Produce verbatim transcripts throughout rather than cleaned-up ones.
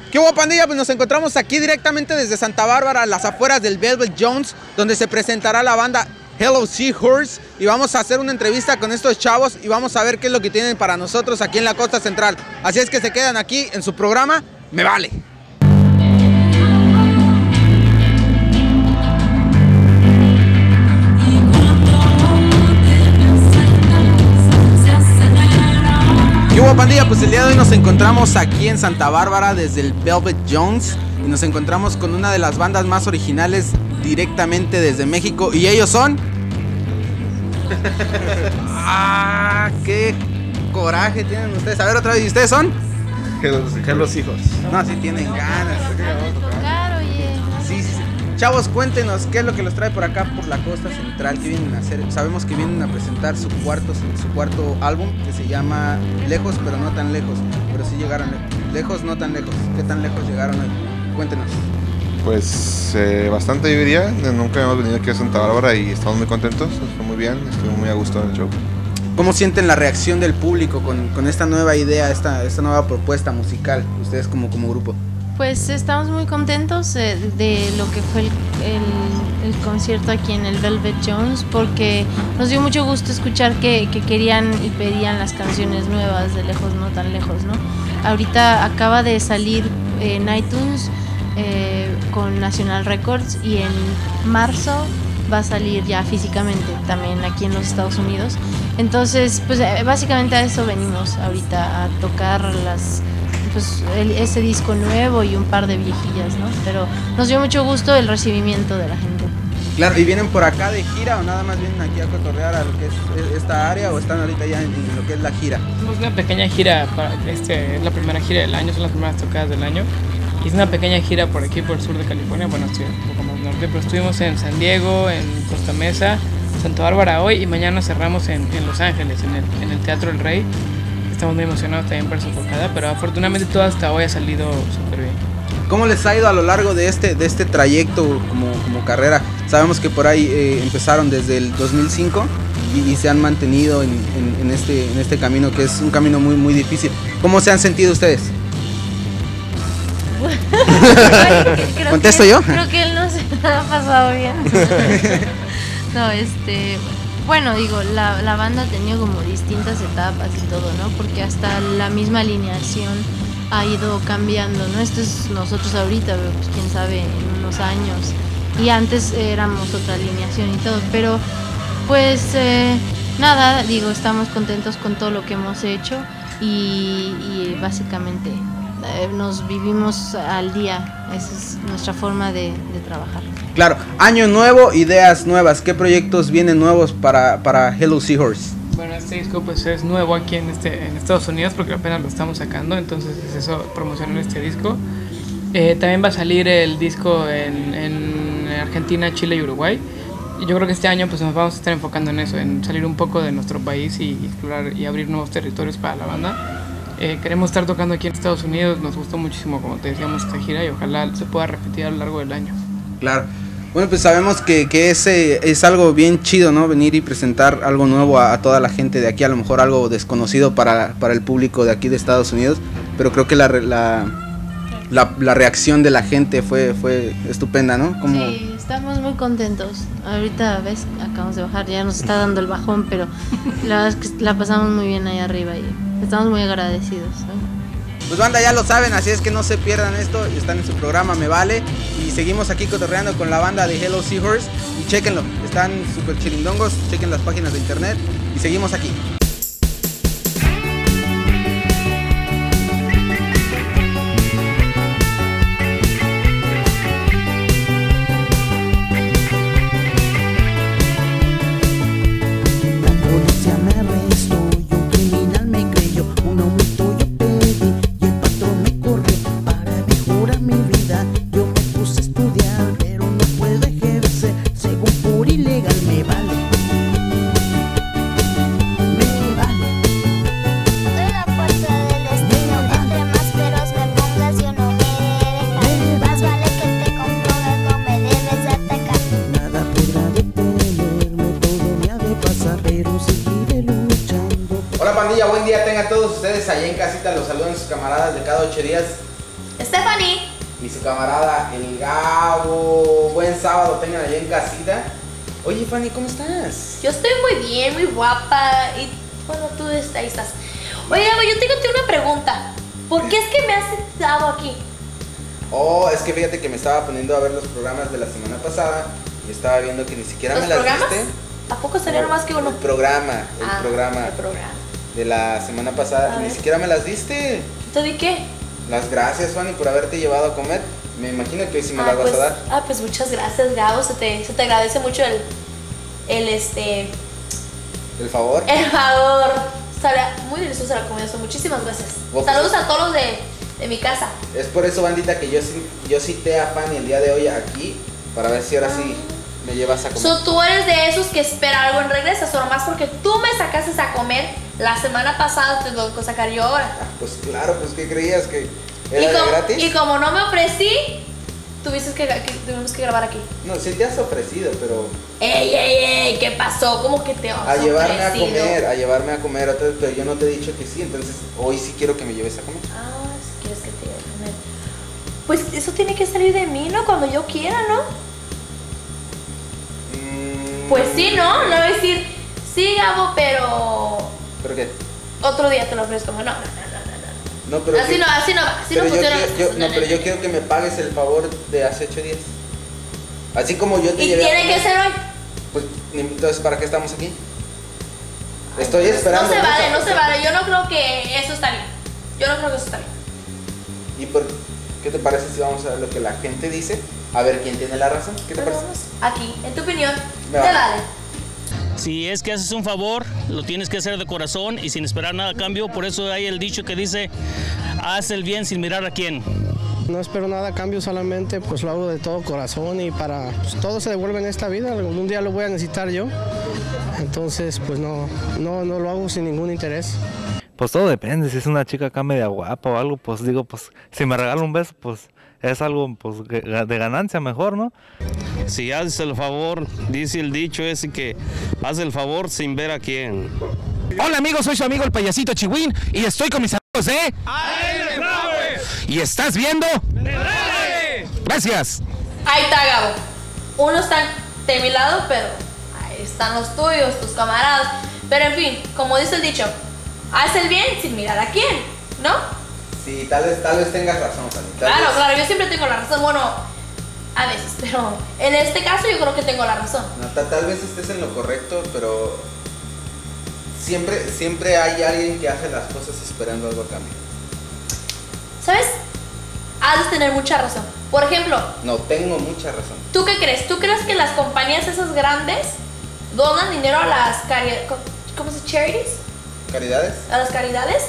¿Qué hubo, pandilla? Pues nos encontramos aquí directamente desde Santa Bárbara, a las afueras del Velvet Jones, donde se presentará la banda Hello Seahorse, y vamos a hacer una entrevista con estos chavos y vamos a ver qué es lo que tienen para nosotros aquí en la costa central. Así es que se quedan aquí en su programa Me Vale. ¿Qué hubo, pandilla? Pues el día de hoy nos encontramos aquí en Santa Bárbara desde el Velvet Jones y nos encontramos con una de las bandas más originales directamente desde México, y ellos son... ¡Ah! ¡Qué coraje tienen ustedes! A ver, otra vez, ¿y ustedes son? Hello Seahorse. No, sí tienen ganas. Tocar, oye. Sí, sí, sí. Chavos, cuéntenos qué es lo que los trae por acá, por la costa central, qué vienen a hacer. Sabemos que vienen a presentar su cuarto, su cuarto álbum, que se llama Lejos, pero no tan lejos. Pero sí llegaron lejos, no tan lejos. ¿Qué tan lejos llegaron hoy? Cuéntenos. Pues eh, bastante, yo diría. Nunca hemos venido aquí a Santa Bárbara y estamos muy contentos. Nos fue muy bien, estuve muy a gusto en el show. ¿Cómo sienten la reacción del público con, con esta nueva idea, esta, esta nueva propuesta musical, ustedes como, como grupo? Pues estamos muy contentos eh, de lo que fue el, el, el concierto aquí en el Velvet Jones, porque nos dio mucho gusto escuchar que, que querían y pedían las canciones nuevas de Lejos, no tan lejos, ¿no? Ahorita acaba de salir en iTunes eh, con National Records, y en marzo va a salir ya físicamente también aquí en los Estados Unidos. Entonces, pues eh, básicamente a eso venimos ahorita, a tocar las... pues el, ese disco nuevo y un par de viejillas, ¿no? Pero nos dio mucho gusto el recibimiento de la gente. Claro, ¿y vienen por acá de gira o nada más vienen aquí a cotorrear a lo que es esta área, o están ahorita ya en, en lo que es la gira? Es una pequeña gira, para, este, es la primera gira del año, son las primeras tocadas del año. Y es una pequeña gira por aquí, por el sur de California, bueno, estoy un poco más norte, pero estuvimos en San Diego, en Costa Mesa, Santa Bárbara hoy, y mañana cerramos en, en Los Ángeles, en el, en el Teatro El Rey. Estamos muy emocionados también por esa tocada, pero afortunadamente todo hasta hoy ha salido súper bien. ¿Cómo les ha ido a lo largo de este, de este trayecto como, como carrera? Sabemos que por ahí eh, empezaron desde el dos mil cinco y, y se han mantenido en, en, en, este, en este camino, que es un camino muy, muy difícil. ¿Cómo se han sentido ustedes? Creo ¿Contesto que, yo? Creo que él no se ha pasado bien. No, este... Bueno, digo, la, la banda ha tenido como distintas etapas y todo, ¿no? Porque hasta la misma alineación ha ido cambiando, ¿no? Esto es nosotros ahorita, pero pues quién sabe en unos años. Y antes éramos otra alineación y todo, pero pues eh, nada, digo, estamos contentos con todo lo que hemos hecho y, y básicamente eh, nos vivimos al día. Esa es nuestra forma de, de trabajar. Claro, año nuevo, ideas nuevas. ¿Qué proyectos vienen nuevos para, para Hello Seahorse? Bueno, este disco pues es nuevo aquí en, este, en Estados Unidos porque apenas lo estamos sacando, entonces es eso, promocionar este disco. Eh, también va a salir el disco en, en Argentina, Chile y Uruguay. Y yo creo que este año pues nos vamos a estar enfocando en eso, en salir un poco de nuestro país y explorar y abrir nuevos territorios para la banda. Eh, queremos estar tocando aquí en Estados Unidos, nos gustó muchísimo, como te decíamos, esta gira, y ojalá se pueda repetir a lo largo del año. Claro. Bueno, pues sabemos que, que ese es algo bien chido, ¿no? Venir y presentar algo nuevo a, a toda la gente de aquí, a lo mejor algo desconocido para, para el público de aquí de Estados Unidos, pero creo que la, la, la, la reacción de la gente fue, fue estupenda, ¿no? Como... Sí, estamos muy contentos. Ahorita, ves, acabamos de bajar, ya nos está dando el bajón, pero la verdad es que la pasamos muy bien ahí arriba y estamos muy agradecidos, ¿no? Pues banda, ya lo saben, así es que no se pierdan esto, están en su programa Me Vale, y seguimos aquí cotorreando con la banda de Hello Seahorse, y chéquenlo, están súper chirindongos, chequen las páginas de internet, y seguimos aquí. Buen día tengan todos ustedes allá en casita, los saludan sus camaradas de cada ocho días. Stephanie. Y su camarada, el Gabo. Buen sábado, tengan allá en casita. Oye, Fanny, ¿cómo estás? Yo estoy muy bien, muy guapa. Y bueno, tú ahí estás. Oye, Gabo, yo tengo una pregunta. ¿Por qué es que me has dado aquí? Oh, es que fíjate que me estaba poniendo a ver los programas de la semana pasada y estaba viendo que ni siquiera me las programas? diste. ¿A poco sería más que uno? El programa, el ah, programa. El programa. De la semana pasada, y ni siquiera me las diste. ¿Te di qué? Las gracias, Fanny, por haberte llevado a comer. Me imagino que hoy sí me ah, las pues, vas a dar. Ah, pues muchas gracias, Gabo. Se te, se te agradece mucho el, el este... ¿El favor? El favor. Sabe muy deliciosa la comida, muchísimas gracias. Oh, Saludos pues, a todos los de, de mi casa. Es por eso, bandita, que yo, yo cité a Fanny el día de hoy aquí, para ver si ahora sí me llevas a comer. So, tú eres de esos que espera algo en regreso, solo más porque tú me sacaste a comer la semana pasada, te tengo que sacar yo ahora. Ah, pues claro, pues ¿qué creías? ¿Que era y de como, gratis? Y como no me ofrecí, tuviste que, que tuvimos que grabar aquí. No, sí te has ofrecido, pero... ¡Ey, ey, ey! ¿Qué pasó? ¿Cómo que te has A llevarme a ofrecido? comer, a llevarme a comer otra vez, pero yo no te he dicho que sí, entonces hoy sí quiero que me lleves a comer. Ah, si quieres que te lleve a comer. Pues eso tiene que salir de mí, ¿no? Cuando yo quiera, ¿no? Mm, Pues sí, ¿no? No voy a decir, sí, Gabo, pero... ¿Pero qué? Otro día te lo ofrezco. No, no, no, no, no. No, pero Así que- no, así no va, así pero no yo funciona. quiero- yo- no, pero yo quiero que me pagues el favor de hace ocho días. Así como yo te Y llevé a tiene comer, que ser hoy. Pues, entonces, ¿para qué estamos aquí? Estoy Pues, esperando. No se mucho. vale, no se vale. Yo no creo que eso está bien. Yo no creo que eso está bien. ¿Y por qué te parece si vamos a ver lo que la gente dice? A ver quién tiene la razón. ¿Qué te Pero parece? vamos aquí, en tu opinión, Me te vale. vale. Si es que haces un favor, lo tienes que hacer de corazón y sin esperar nada a cambio. Por eso hay el dicho que dice, haz el bien sin mirar a quién. No espero nada a cambio, solamente pues lo hago de todo corazón y para pues, todo se devuelve en esta vida, algún día lo voy a necesitar yo, entonces pues no, no, no lo hago sin ningún interés. Pues todo depende, si es una chica acá media guapa o algo, pues digo, pues si me regala un beso, pues es algo pues, de ganancia mejor, ¿no? Si haces el favor, dice el dicho ese que haz el favor sin ver a quién. Hola amigos, soy su amigo el payasito Chihuín y estoy con mis amigos de... ¿Y estás viendo? Gracias. Ahí está, Gabo. Uno está de mi lado, pero ahí están los tuyos, tus camaradas. Pero en fin, como dice el dicho, haz el bien sin mirar a quién, ¿no? Sí, tal vez, tal vez tengas razón, Fanny. Tal Claro, vez- claro, yo siempre tengo la razón. Bueno, a veces, pero en este caso yo creo que tengo la razón. No, tal, tal vez estés en lo correcto, pero siempre, siempre hay alguien que hace las cosas esperando algo a cambio. ¿Sabes? Has de tener mucha razón. Por ejemplo, No, tengo mucha razón. ¿tú qué crees? ¿Tú crees que las compañías esas grandes donan dinero a las caridades, ¿cómo se dice? Charities? ¿Caridades? A las caridades?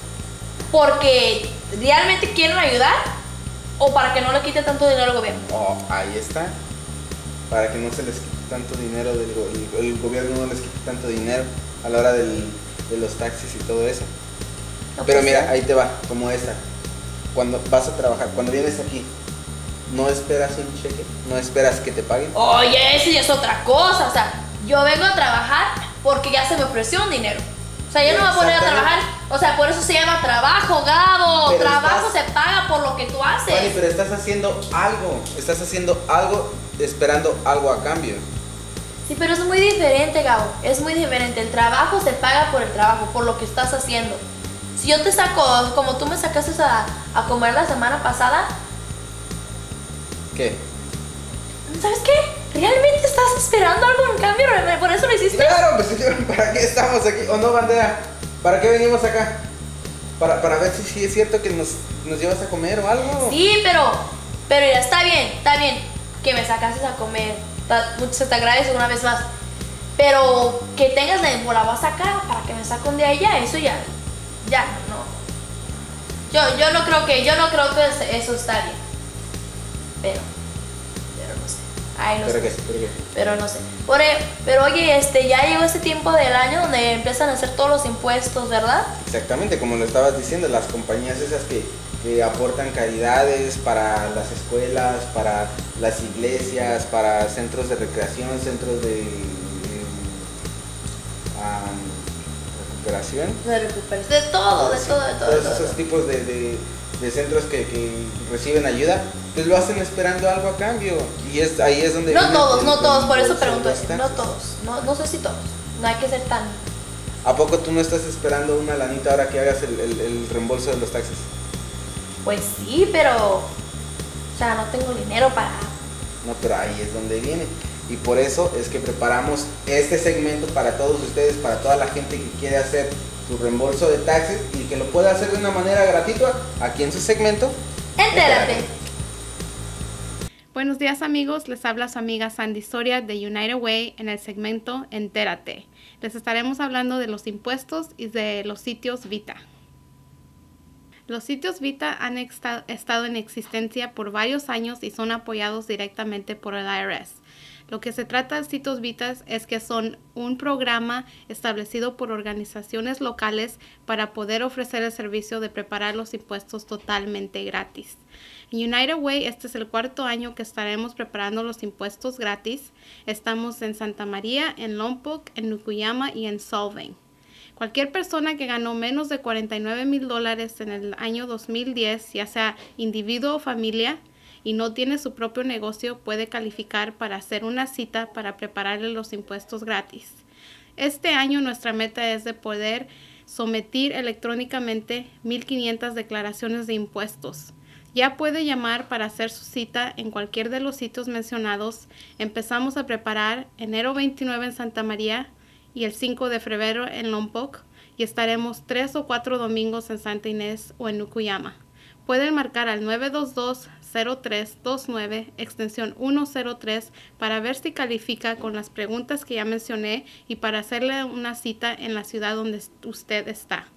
¿Porque realmente quieren ayudar? ¿O para que no le quite tanto dinero al gobierno? Oh, ahí está. Para que no se les quite tanto dinero, del go- el, el gobierno no les quite tanto dinero a la hora del, de los taxis y todo eso. No, Pero pues, mira, ahí te va, como esta. Cuando vas a trabajar, cuando vienes aquí, no esperas un cheque, no esperas que te paguen. Oye, eso ya es otra cosa. O sea, yo vengo a trabajar porque ya se me ofreció un dinero. O sea, yo no me voy a poner a Exactamente. trabajar. O sea, por eso se llama trabajo, Gabo. Pero Trabajo estás- se paga por lo que tú haces. Fanny, pero estás haciendo algo, estás haciendo algo esperando algo a cambio. Sí, pero es muy diferente, Gabo. Es muy diferente. El trabajo se paga por el trabajo, por lo que estás haciendo. Si yo te saco, como tú me sacaste a, a comer la semana pasada, ¿Qué? ¿sabes qué? ¿Realmente estás esperando algo en cambio? ¿Por eso lo hiciste? Claro, pues ¿para qué estamos aquí? ¿O no, bandera? ¿Para qué venimos acá? Para, para ver si sí es cierto que nos, nos llevas a comer o algo. Sí, pero, pero ya está bien, está bien que me sacases a comer. Ta- mucho se te agradece una vez más. Pero que tengas la la voy a sacar para que me saque un día y ya, eso ya, ya no. Yo, yo no creo que, yo no creo que eso está bien. Pero, pero no sé. Ay, no ¿Pero sé. qué? ¿Pero qué? Pero no sé. Por e- pero oye, este, ya llegó ese tiempo del año donde empiezan a hacer todos los impuestos, ¿verdad? Exactamente, como lo estabas diciendo, las compañías esas que, que aportan caridades para las escuelas, para las iglesias, para centros de recreación, centros de eh, am, recuperación. De recuperación, de todo, de Sí, todo, de todo. de todos todo. esos tipos de, de, de centros que, que reciben ayuda, pues lo hacen esperando algo a cambio. Y es ahí es donde... No todos, el, no el, todos, el, por eso el, pregunto eso. No todos, no, no sé si todos. No hay que ser tan... ¿A poco tú no estás esperando una lanita ahora que hagas el, el, el reembolso de los taxis? Pues sí, pero... O sea, no tengo dinero para... No, pero ahí es donde viene. Y por eso es que preparamos este segmento para todos ustedes, para toda la gente que quiere hacer su reembolso de taxis y que lo pueda hacer de una manera gratuita aquí en su segmento. Entérate. Buenos días amigos, les habla su amiga Sandy Soria de United Way en el segmento Entérate. Les estaremos hablando de los impuestos y de los sitios Vita. Los sitios Vita han estado en existencia por varios años y son apoyados directamente por el I R S. Lo que se trata de sitios Vita es que son un programa establecido por organizaciones locales para poder ofrecer el servicio de preparar los impuestos totalmente gratis. En United Way, este es el cuarto año que estaremos preparando los impuestos gratis. Estamos en Santa María, en Lompoc, en Nukuyama y en Solvang. Cualquier persona que ganó menos de cuarenta y nueve mil dólares en el año dos mil diez, ya sea individuo o familia, y no tiene su propio negocio, puede calificar para hacer una cita para prepararle los impuestos gratis. Este año nuestra meta es de poder someter electrónicamente mil quinientas declaraciones de impuestos. Ya puede llamar para hacer su cita en cualquier de los sitios mencionados. Empezamos a preparar enero veintinueve en Santa María y el cinco de febrero en Lompoc, y estaremos tres o cuatro domingos en Santa Inés o en Nukuyama. Pueden marcar al nueve dos dos, cero tres dos nueve, extensión ciento tres, para ver si califica con las preguntas que ya mencioné y para hacerle una cita en la ciudad donde usted está.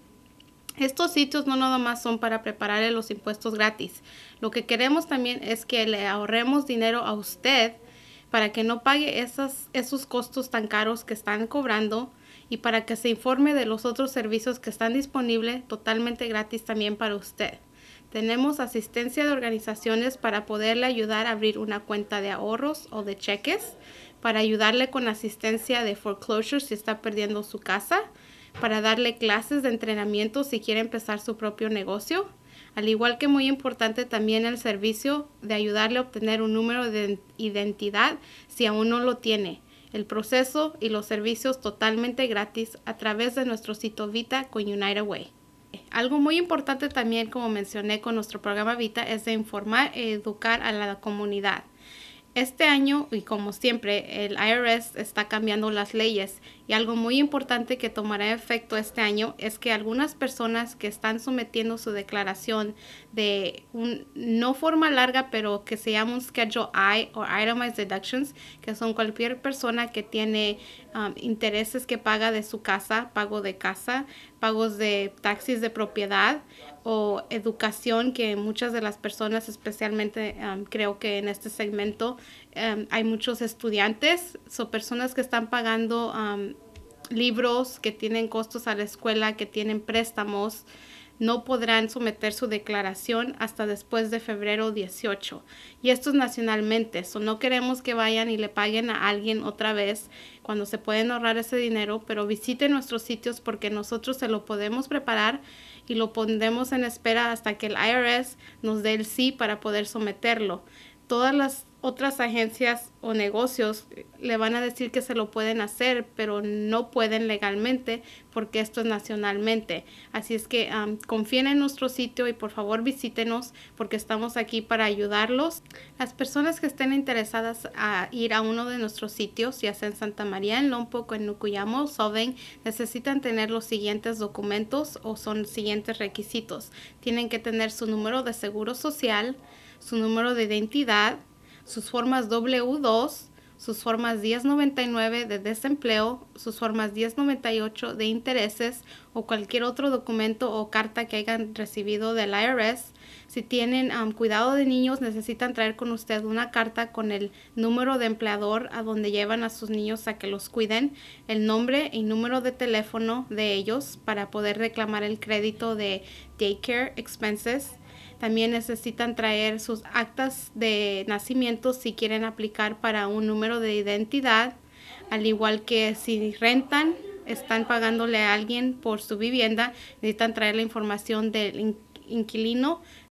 Estos sitios no nada más son para prepararle los impuestos gratis. Lo que queremos también es que le ahorremos dinero a usted para que no pague esas, esos costos tan caros que están cobrando y para que se informe de los otros servicios que están disponibles totalmente gratis también para usted. Tenemos asistencia de organizaciones para poderle ayudar a abrir una cuenta de ahorros o de cheques, para ayudarle con asistencia de foreclosure si está perdiendo su casa, para darle clases de entrenamiento si quiere empezar su propio negocio, al igual que muy importante también el servicio de ayudarle a obtener un número de identidad si aún no lo tiene. El proceso y los servicios totalmente gratis a través de nuestro sitio Vita con United Way. Algo muy importante también, como mencioné con nuestro programa Vita, es de informar y educar a la comunidad. Este año, y como siempre, el I R S está cambiando las leyes, y algo muy importante que tomará efecto este año es que algunas personas que están sometiendo su declaración de un, no forma larga, pero que se llama un Schedule I o Itemized Deductions, que son cualquier persona que tiene um, intereses que paga de su casa, pago de casa, pagos de taxis de propiedad o educación, que muchas de las personas, especialmente um, creo que en este segmento um, hay muchos estudiantes, son personas que están pagando um, libros, que tienen costos a la escuela, que tienen préstamos, no podrán someter su declaración hasta después de febrero dieciocho. Y esto es nacionalmente, so no queremos que vayan y le paguen a alguien otra vez cuando se pueden ahorrar ese dinero, pero visiten nuestros sitios porque nosotros se lo podemos preparar y lo pondremos en espera hasta que el I R S nos dé el sí para poder someterlo. Todas las otras agencias o negocios le van a decir que se lo pueden hacer, pero no pueden legalmente porque esto es nacionalmente. Así es que um, confíen en nuestro sitio y por favor visítenos porque estamos aquí para ayudarlos. Las personas que estén interesadas a ir a uno de nuestros sitios, ya sea en Santa María, en Lompoc, en Nukuyama o Solvang, necesitan tener los siguientes documentos o son los siguientes requisitos. Tienen que tener su número de seguro social, su número de identidad, sus formas doble u dos, sus formas diez noventa y nueve de desempleo, sus formas diez noventa y ocho de intereses o cualquier otro documento o carta que hayan recibido del I R S. Si tienen um, cuidado de niños, necesitan traer con usted una carta con el número de empleador a donde llevan a sus niños a que los cuiden, el nombre y número de teléfono de ellos para poder reclamar el crédito de daycare expenses. También necesitan traer sus actas de nacimiento si quieren aplicar para un número de identidad, al igual que si rentan, están pagándole a alguien por su vivienda, necesitan traer la información del inquilino,